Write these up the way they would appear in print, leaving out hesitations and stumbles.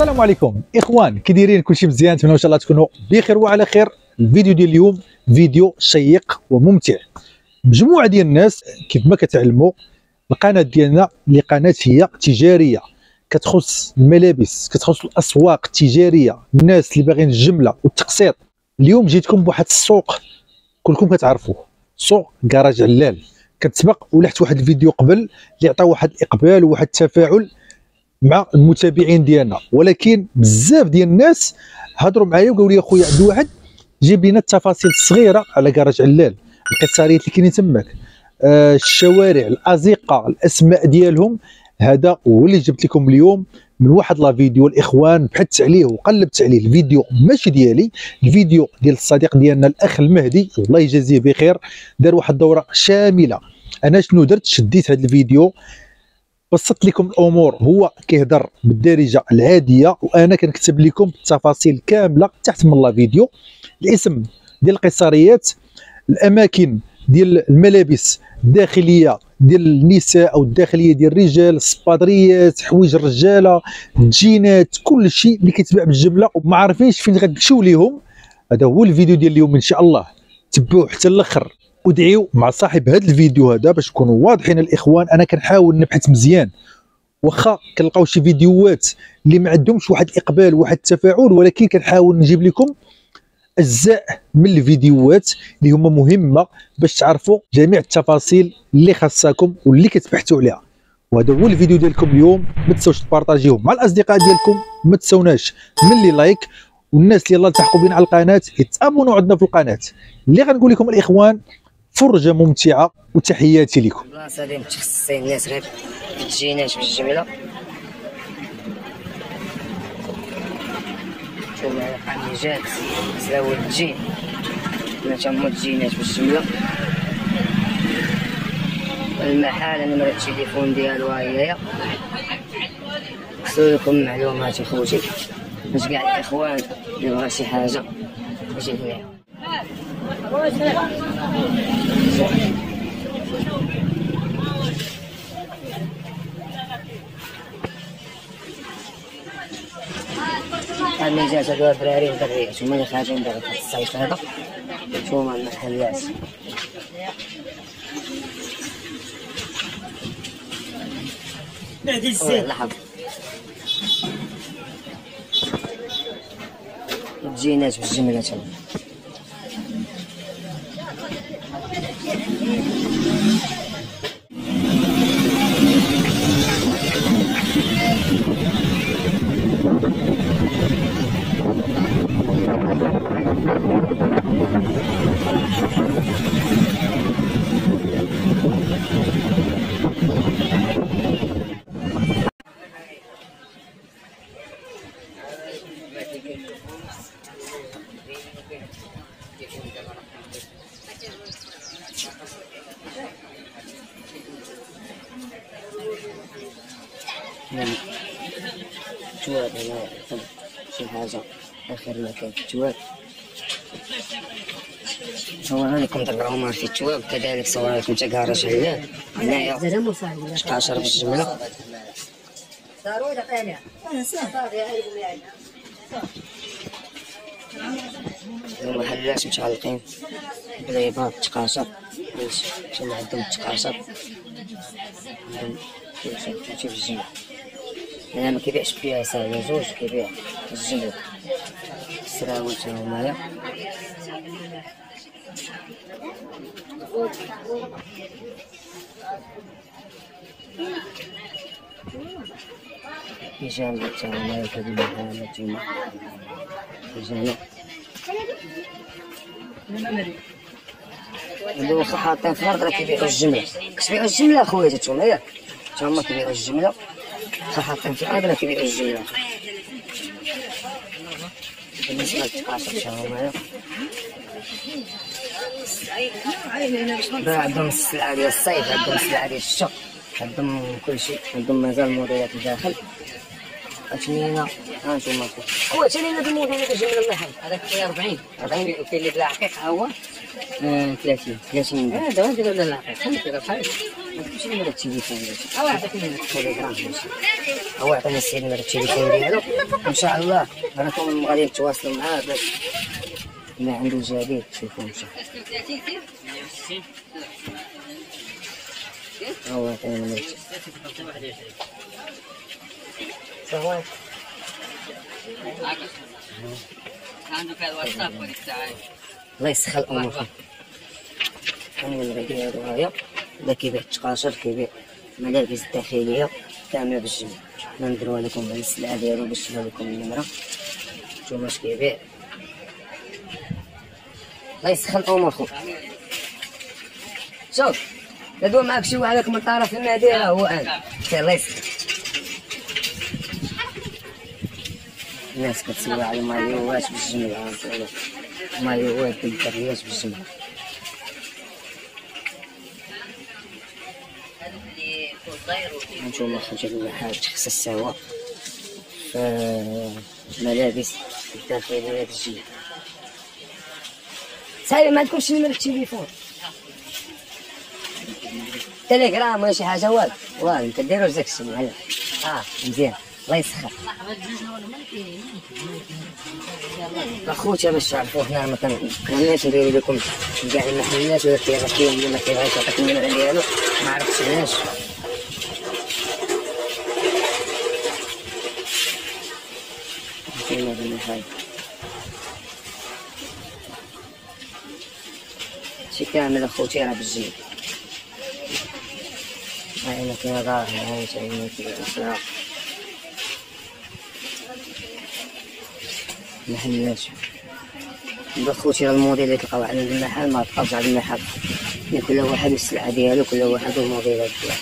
السلام عليكم اخوان، كي دايرين؟ كلشي مزيان؟ نتمنى ان شاء الله تكونوا بخير وعلى خير. الفيديو ديال اليوم فيديو شيق وممتع. مجموعه ديال الناس كيف ما كتعلموا القناه ديالنا اللي قناه هي تجاريه، كتخص الملابس، كتخص الاسواق التجاريه، الناس اللي باغيين الجمله والتقسيط. اليوم جيتكم بواحد السوق كلكم كتعرفوه، سوق كراج علال. كتسبق ولحت واحد الفيديو قبل اللي عطى واحد الاقبال وواحد التفاعل مع المتابعين ديالنا، ولكن بزاف ديال الناس هضروا معايا وقالوا لي اخويا عبد الواحد جيب لنا التفاصيل الصغيره على كراج علال، القصاريات اللي كاينين تماك، الشوارع، الازقه، الاسماء ديالهم. هذا هو اللي جبت لكم اليوم من واحد لا فيديو. الاخوان بحثت عليه وقلبت عليه، الفيديو ماشي ديالي، الفيديو ديال الصديق ديالنا الاخ المهدي الله يجازيه بخير. دار واحد الدوره شامله. انا شنو درت؟ شديت هذا الفيديو بسطت لكم الامور، هو كيهضر بالدارجه العاديه وانا كنكتب لكم التفاصيل كامله تحت من لا فيديو. الاسم ديال القصاريات، الاماكن ديال الملابس الداخليه ديال النساء او الداخليه ديال الرجال، السبادريات، حوايج الرجاله، الجينات، كل شيء اللي كيتباع بالجمله وما عارفينش فين غتمشيو ليهم. هذا هو الفيديو ديال اليوم ان شاء الله، تبعوه حتى الاخر. ادعيو مع صاحب هذا الفيديو هذا باش نكونوا واضحين الاخوان. انا كنحاول نبحث مزيان، واخا كنلقاو شي فيديوهات اللي ما عندهمش واحد الاقبال واحد التفاعل، ولكن كنحاول نجيب لكم اجزاء من الفيديوهات اللي هما مهمه باش تعرفوا جميع التفاصيل اللي خاصكم واللي كتبحثوا عليها. وهذا هو الفيديو ديالكم اليوم. ما تنساوش تبارطاجيوه مع الاصدقاء ديالكم، ما تنساوناش من لي لايك، والناس اللي يلاه التحقوا بنا على القناه يتابونوا عندنا في القناه. اللي غنقول لكم الاخوان فرجه ممتعه وتحياتي لكم. البلاصه اللي متخصصين الناس غير في الجينات بالجمله. شوف معايا قنيجات سلاوي الجين، حنا تما الجينات بالجمله. المحل نمرة التليفون ديالو ها هي. خصو لكم معلومات اخوتي باش كاع الاخوان اللي بغا شي حاجه يجي ليها. اللي جات هادو الدراري والدريات هما اللي خارجين دابا في الصيف هذا. نتوما المحلات بعد الزيت لحظة الجينات بالجملة تما. التواب هنا شي حاجة آخر مكان في التواب. صورنا لكم تقراو في التواب، كذلك صورنا لكم تا كراج علال هنايا 16 بالجملة. المحلات متعلقين بالعباد التقاصر، شنو عندهم التقاصر عندهم في الجملة. انا ما كيبيعش فيها ساعه زوج، كيبيع الجمله السراويل تا هنايا. بيجامه تا هنايا كدير هنا تما بيجامه. هادو صح حاطين في الارض راه كيبيعوا الجمله، كتبيعوا الجمله اخويا نتوما ياك؟ تا هما كيبيعوا الجمله حاطين في الارض راه كيبيعوا الجمله. بالنسبه للتقاصر تا هما عندهم السلعه ديال الصيف، عندهم السلعه ديال الشتاء، عندهم كلشي، عندهم مازال موديلات الداخل. أتمنى ها نتوما خويا حتى لينا الموديل اللي كيجي من المحل هذاك فيه 40 وكاين اللي بلا عقيق هو 30 دابا نديرو بلا العقيق خليك بحال ماشي نمرة التليفون ديالو عطيك التليجرام هو عطاني السيد نمرة التليفون ديالو ان شاء الله راكم غادي نتواصلوا معاه باش ما عنده جديد تشوفوا ان شاء الله هو عطاني نمرة صافي عندك الواتساب وديك الساعه الله يسخر الامور انا اللي غادي هادو هايا لا كيبيع التقاشر كيبيع ملابس داخليه كامله بالجميع نديروها لكم على السلعه ديالو باش تبان لكم النمره نتوما اش كيبيع الله يسخر الامور خو شوف ندوي معاك شي واحد من طرف المدينه هو انا الله يسخر الناس كتسوى على مايوات بالجميع مايوات بالدريات بالجميع نتوما خرجت المحل تخصص سوا ملابس الداخلية بالجميع صاير ما عندكمش نمرة التليفون تليجرام ولا شي حاجة والو كديرو داك الشي هلا مزيان الله يسخر اخوتي باش تعرفوا حنا ما كناش نديرو لكم كاع المحلات ولا كاين اللي ما كيبغيش يعطيك النمرة ديالو ما عرفتش علاش كاين هذا المحل شي كامل اخوتي راه بالجميع هاي كاين ظاهر هاي كاين كاين محلات بخوتي الموديل اللي تلقاو على المحل ما تلقاوش على المحل كل واحد السلعه ديالو كل واحد والموديلات ديالو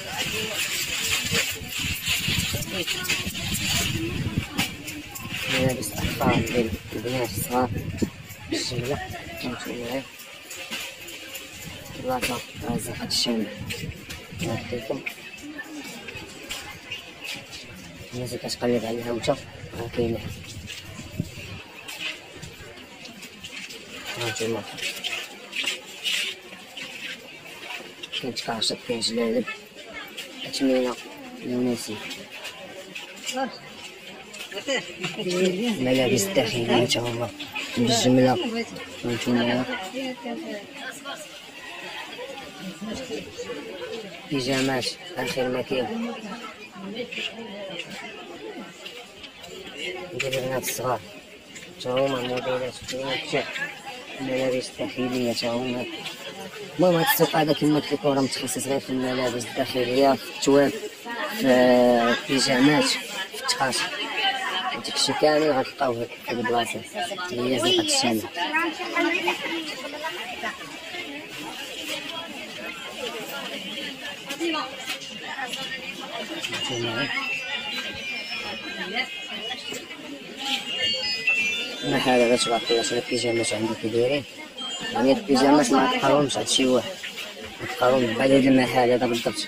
ملابس اطفال ديال البنات الصغار بالجمله كنشوفوا بلاصه رازقه الشمع نعطيكم الناس اللي كتقلب عليها وتا راه كاينه هانتوما كاين تكاشط كاين جلالب أثمنة للناسين ملابس داخلية تا هما بالجملة هانتوما بيجامات آخر ما كاين ديال البنات الصغار تا هما موديلات كاين الملابس الداخلية تا هما المهم هاد السوق هذا كما قلت لكم راه متخصص غير في الملابس الداخلية في التواب في البيجامات في التقاشر داكشي كامل غتلقاوه في هاد البلاصة هي زنقة الشامع المحل هذا تبارك الله شنو البيجامات عندو كبيرين يعني البيجامات ما تلقاوهمش عند شي واحد تلقاوهم بعد هاد المحل هذا بالضبط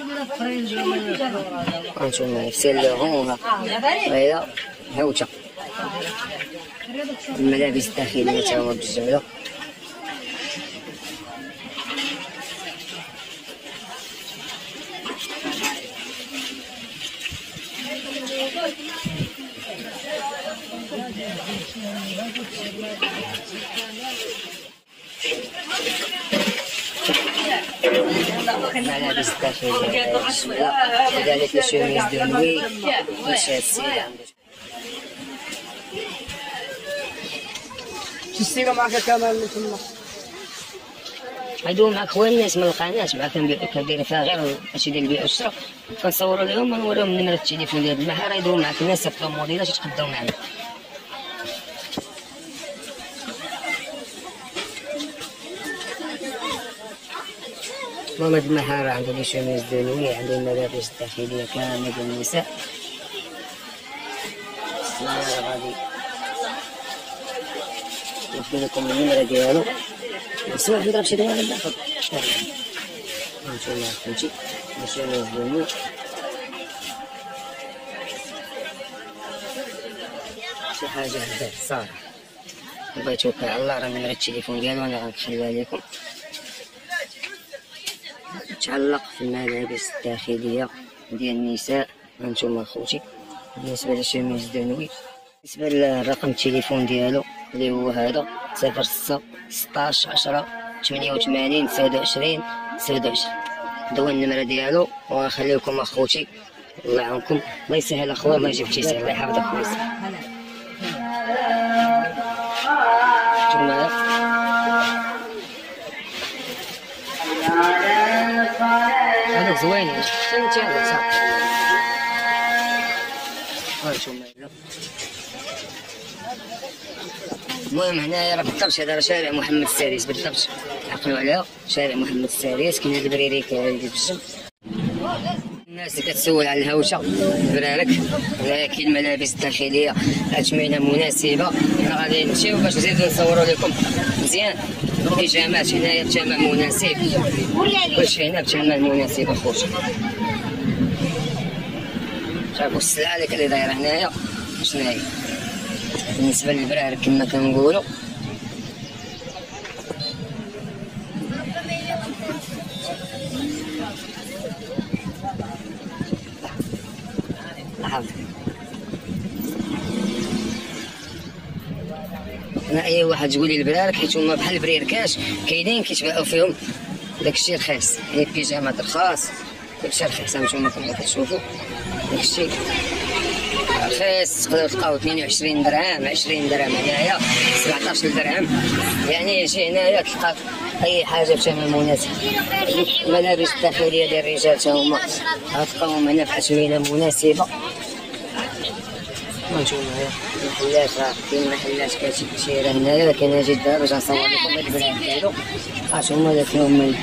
هانتوما سيلوهم هي هاوتا الملابس الداخلية تا هما بالجملة ملابس داخلية كذلك الشميز دنوي وشات السيدة شي السيرة معك كمان من تما غيدوي معاك خويا الناس ما لقاناش معاك كندير فيها غير هادشي ديال البيع والشراء كنصوروا لهم ونوريهم نمرة التليفون ديال المحل غيدوي معاك الناس يصيفطوا موديلات يتقداو معنا المهم هاد المحل راه عندو لي شوميز دنوي عندو الملابس الداخلية كاملة ديال النساء راه غادي ناخذ لكم النمرة ديالو سواء نضرب شي دواء ولا ناخذ هانتوما فهمتي شوميز دنوي شي حاجه هدا صافي. بغيت توكل على الله، راه نمرة التليفون ديالو انا غنخليها لكم. تعلق في الملابس الداخليه ديال النساء. هانتوما اخوتي بالنسبه للشميز دنوي. بالنسبه للرقم التليفون ديالو اللي هو هذا 06 16 10 88 29 29. هذا هو النمره ديالو، وغنخلي لكم اخوتي. الله يعاونكم، الله يسهل اخويا، الله يجيب تيسير، الله يحفظك خويا. هذوك زوينين، فهمتي هذوك صافي. المهم هنايا راه بالضبط هذا راه شارع محمد السادس بالضبط، عقلوا عليها شارع محمد السادس. كاين هاد البريريك هادي بالجنب. الناس اللي كتسول على الهوشه البرارك، كاين الملابس الداخليه اثمنه مناسبه. حنا غادي نمشيو باش نزيدو نصوروا لكم مزيان البيجامات هنايا بثمن مناسب. كلشي هنا بثمن مناسب اخوتي. شوفوا السلعه اللي دايره هنايا شنو هي بالنسبه للبرارك كما كنقولوا. انا اي واحد تقول لي البرارك حيت هما بحال البريركاش كاينين كيتباعوا فيهم داكشي رخيص، يعني البيجامات رخاص داكشي رخيص. هانتوما كما كتشوفوا داكشي رخيص. تقدروا تلقاو 22 درهم 20 درهم هنايا 17 درهم. يعني يجي هنايا تلقى اي حاجه بثمن مناسب. الملابس الداخليه ديال الرجال تا هما غتلقاوهم هنا بأثمنة مناسبه. هانتوما المحلات راه كاين محلات كثيره هنايا. كاين اجي دابا باش نصور لكم هاد البلاد ديالو. هانتوما اللي فيهم من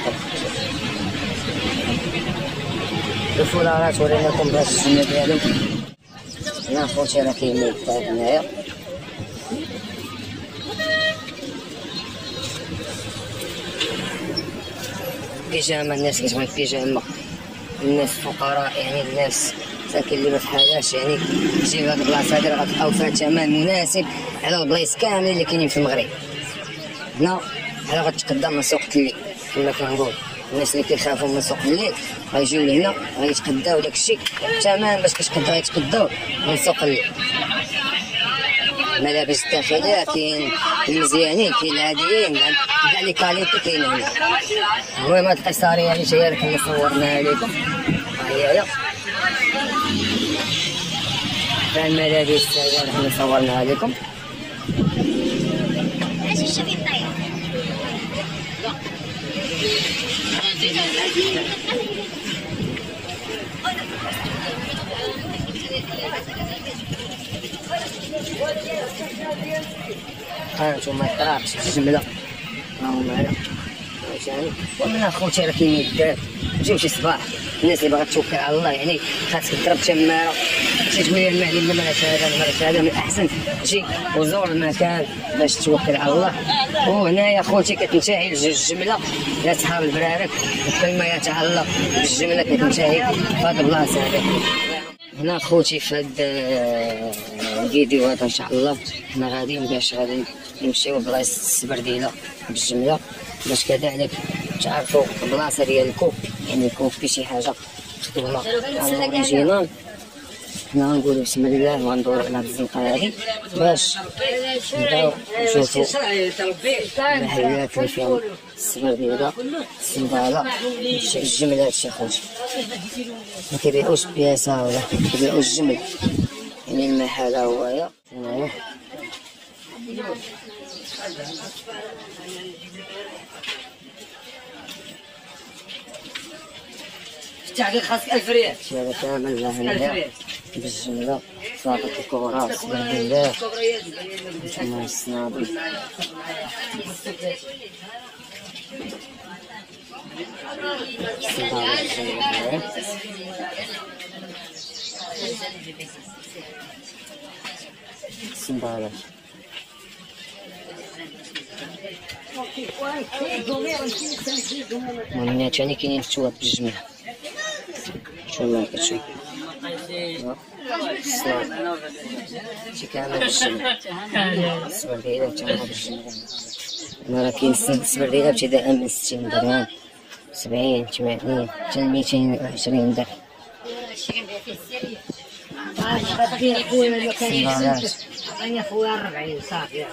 الفولارات ورينا لكم باش السنه ديالهم. هنا خوتي راه كاين ميكات هنايا. بيجامه الناس كتبغي البيجامه، الناس الفقراء يعني الناس ساكن اللي ما فحالاش يعني تجي لهاد البلاصه هادي راه غتلقاو فيها ثمن مناسب على البلايص كاملين اللي كاينين في المغرب. هنا بحال غتقدم من سوق الليل كما كنقول. الناس اللي كيخافوا من سوق الليل غيجيو لهنا غيتقداو داكشي الثمن باش غيتقداو من سوق الليل. الملابس الداخليه كاين المزيانين كاين العاديين كاع لي كاليتي كاين هنا. المهم هاد القصاريه اللي جايه لكم اللي صورناها لكم ها هي تاع الملابس اللي حنا صورناها لكم. هانتوما الطراطش الجمله راهم هنا فهمتاني. ومن اخوتي راه كاين يدات جيو شي صباح الناس اللي باغا توكل على الله يعني خاصك تضرب تماره شي تقول لي المهدي المرات هذا من الاحسن تجي وزور المكان باش توكل على الله. وهنايا اخوتي كتنتهي الجمله يا صحاب البرارك كل ما يتعلق بالجمله كتنتهي في هاد البلاصه هذه. هنا خوتي في هاد الفيديو هذا ان شاء الله حنا غاديين باش غادي نمشيو لبلايص السبرديله بالجمله باش كذلك تعرفوا البلاصه ديالكم يعني يكون في شي حاجه مخدومه على الاوريجينال. حنا غنقولوا بسم الله وغندوروا على هاد الزنقه هادي باش نبداو نشوفوا المحلات اللي فيهم السبرديله السنباله الجمله. هادشي خوتي ما كيبيعوش بياسه ولا كيبيعوش الجمل يعني المحل هو هنايا. التعليق خاصك 1000 ريال. هذا كامل هنايا بالجمله صافي الكوره سبرديله ثم الصنابل السنبالة. المهم ثاني كاينين التواب بالجمله. شو الله كتشوف شي كامل بالجملة. السبرديلة كامل بالجملة. أنا راه كاين السبرديلة ابتداء من 60 درهم 70 80 حتى 220 درهم. عطيني خويا 40 صافي.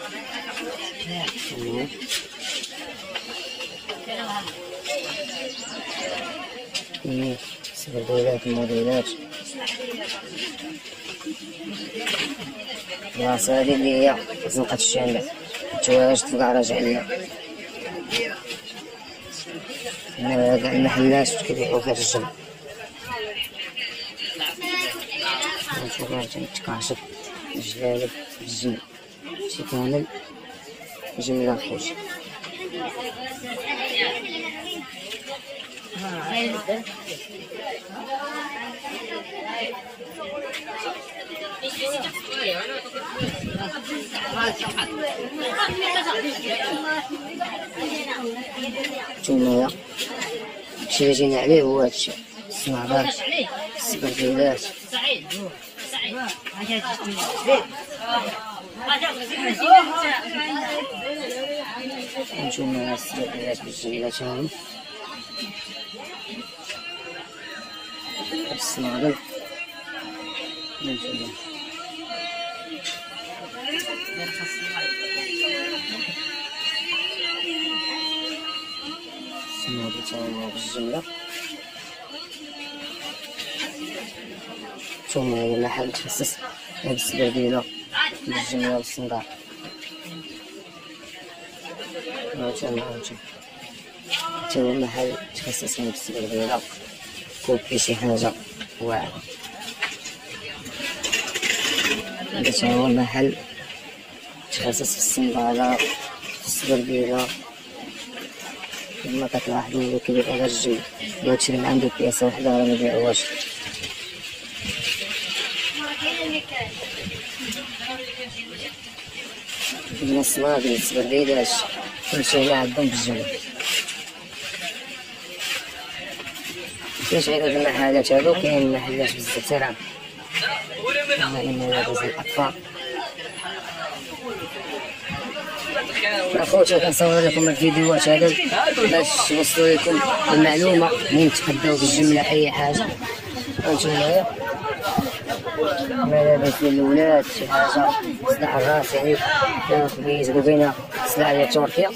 سبرديلات الموديلات البلاصة هادي اللي هي زنقة الشامبة التواج تلقى راجع ليا. هنا كاع المحلات كيبيعو فيها الجم. نشوف راه تيتكاشف الجلالب بالجم شي كامل جملة خوش. ثم الشي اللي جينا عليه هو هادشي الصنادات السبرديلات. نشوفو السبرديلات بالجملة هاهي الصنادل. نشوفو الصنادل تاهما بالجملة. ثم هذا المحل متخصص هاد السبرديلة بالجملة والصنداق. تا هو المحل متخصص هاد السبرديلة كوبي شي حاجة واعرة. هذا تا هو المحل متخصص في الصندالة في السبرديلة. كما كتلاحظو كيبيعو غير الجلد، إلا تشري من عندو بياسة وحدة راه ميبيعوهاش. عندنا الصنادل السبرديلات كلشي هنا عندهم بالجملة. كاينش غير هاد المحلات هادو، كاين محلات بزاف ترى كاين ملابس الأطفال. اخوتي كنصور لكم الفيديوهات هذا باش نوصلوا لكم المعلومه منين تقداو بالجمله اي حاجه. هانتوما ملابس للولاد شي حاجه سلاح الراس يعني كيجيبو بينا سلاح ديال تركيا.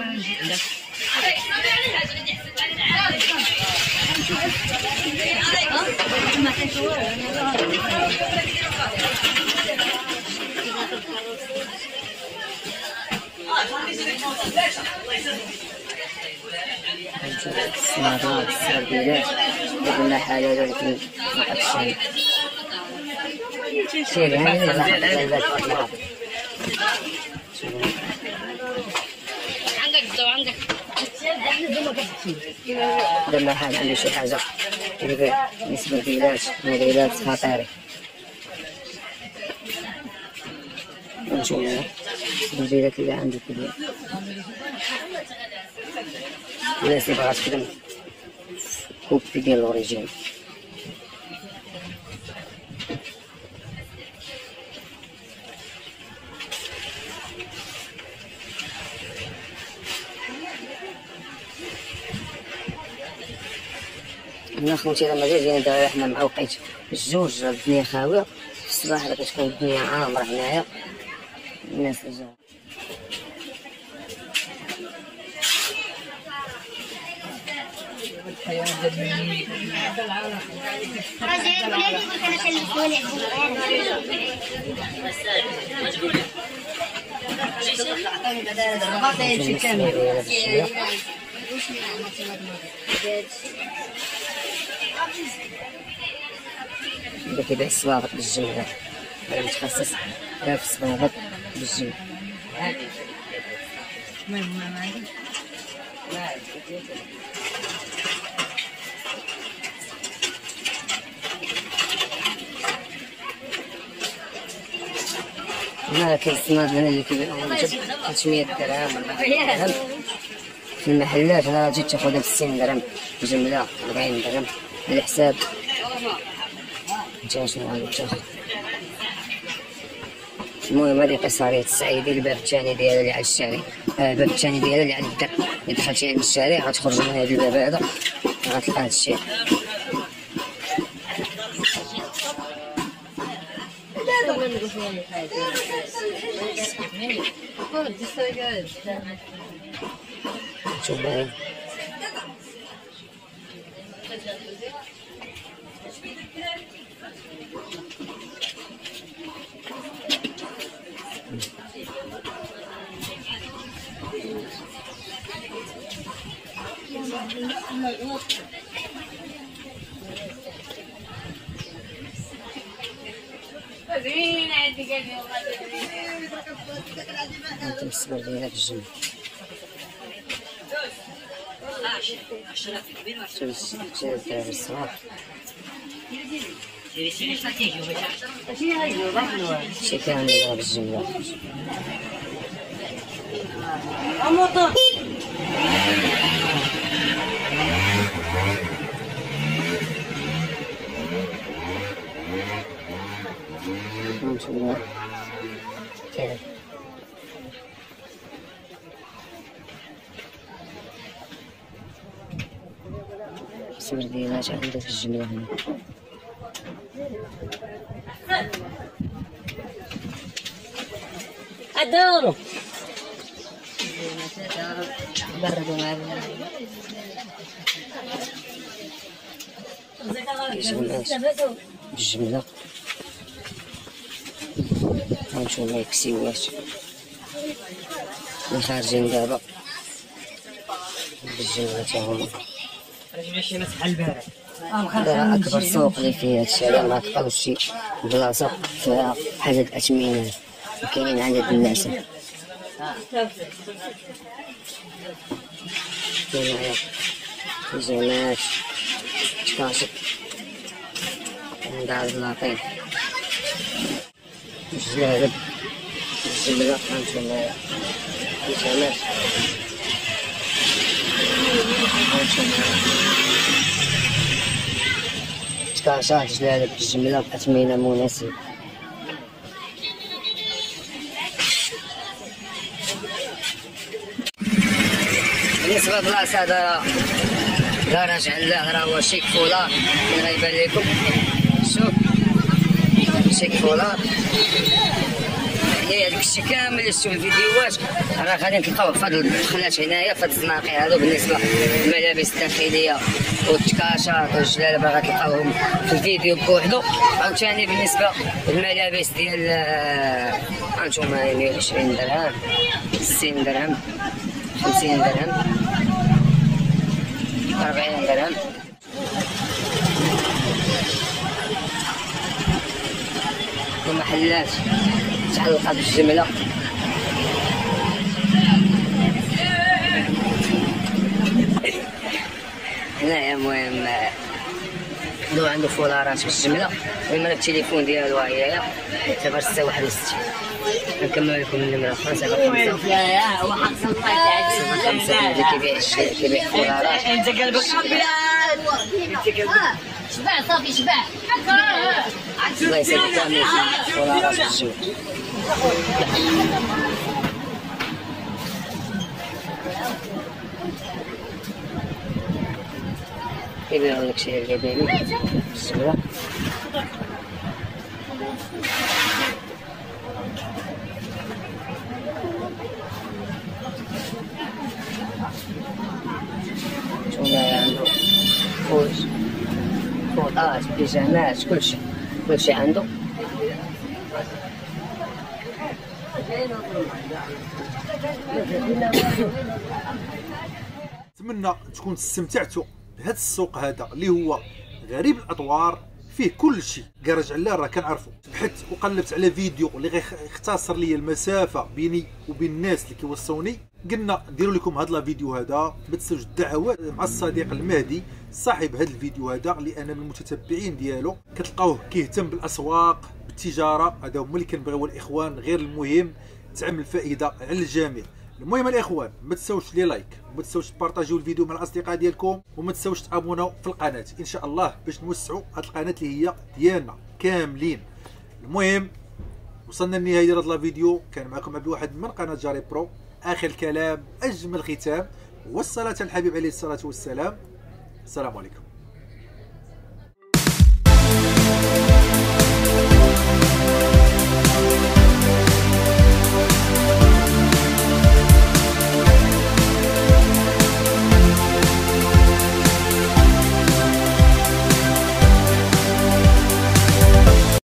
السنادات السرديلات قلنا حاجة ولكن مقدشين سيري هاي عندك قلنا حاجة عندي شي حاجة كيبيع السرديلات موديلات خطيرة. نشوفو السرديلات اللي عندك كبير الناس اللي بغات تخدم كوبي ديال الأوريجين. هنا خوتي لما جينا دابا حنا مع وقيت الجوج الدنيا خاوية، في الصباح راه كتكون الدنيا عامرة هنايا الناس اللي جاو. هذا كيبيع الصوابط بالجملة، هذا متخصص في الصوابط بالجملة. هنا كاين الصنادل هنا اللي كيبيعوهم 300 درهم 400 درهم في المحلات. هنا تجي تاخذها ب 60 درهم بجملة 40 درهم على حساب. انت شنو غادي تاخذ؟ المهم هذه قصة السعيدة. الباب الثاني ديالها اللي على الشارع، الباب الثاني ديالها اللي على الدار. إلا دخلتي عند الشارع غتخرج من هذا الباب هذا غتلقى هذا الشيء. شوف باين بالنسبة لي هذا الجنب. شي كان يضرب الجملة. الصور ديالها عندها في الجملة هنا. الدورو بردوا معنا الجملة. غنشوف ما يكسيوهاش من خارجين دابا بالجملة تاعهم. هذا أكبر سوق اللي فيه هادشي، هذا ما تلقاوش شي بلاصة فيها حاجة الأثمنة كاينين عدد الناس. كاين جماعات تكاشف عند هاد اللاطين جلالب الجملة. هانتوما الجماعات تكاشات جلالب الجملة بأثمنة مناسبة. بالنسبة للبلاصة هذا لا راجع له، راه هو شيك فولار اللي غيبان لكم. شوف شيك فولار يعني هذاك الشيء كامل اللي شفتو في الفيديوهات راه غادي تلقاوه في هاد الدخلات هنايا في هاد الزناقي هادو. بالنسبة للملابس الداخلية والتكاشات والجلالب راه غتلقاوهم في الفيديو بوحدو. عاوتاني بالنسبة للملابس ديال هانتوما 120 درهم 60 درهم 50 درهم 40 درهم. ومحلات تعلقة بالجملة. هنايا المهم لو عنده فولارات بالجملة. المهم التليفون ديالو ها هي 61. نكمل لكم النمرة 5 كيبيع فولارات. انت قلبك شبع صافي شبع. الله يسلمك كامل فولارات بالجملة. كيبيعو داكشي اللي باينين بالجملة. هنايا عنده فوطات بيجامات كلشي عنده. نتمنى تكون استمتعتوا بهذا السوق هذا اللي هو غريب الاطوار، فيه كل شيء. كراج علاه راه كنعرفو. بحثت وقلبت على فيديو اللي غيختصر لي المسافه بيني وبين الناس اللي كيوصلوني. قلنا نديروا لكم هذا الفيديو هذا. ما تنساوش الدعوات مع الصديق المهدي صاحب هذا الفيديو هذا اللي انا من المتتبعين ديالو. كتلقاوه كيهتم بالاسواق بالتجاره. هذا هما اللي كنبغيو الاخوان. غير المهم تعمل فائده على الجميع. المهم الاخوان ما تنساوش لي لايك وما تنساوش تبارطاجيو الفيديو مع الاصدقاء ديالكم وما تنساوش تابوناو في القناه ان شاء الله باش نوسعوا هذه القناه اللي هي ديالنا. كاملين. المهم وصلنا لنهايه هذا الفيديو، كان معكم عبد الواحد من قناه جاري برو. اخر الكلام اجمل ختام، والصلاه على الحبيب عليه الصلاه والسلام. السلام عليكم.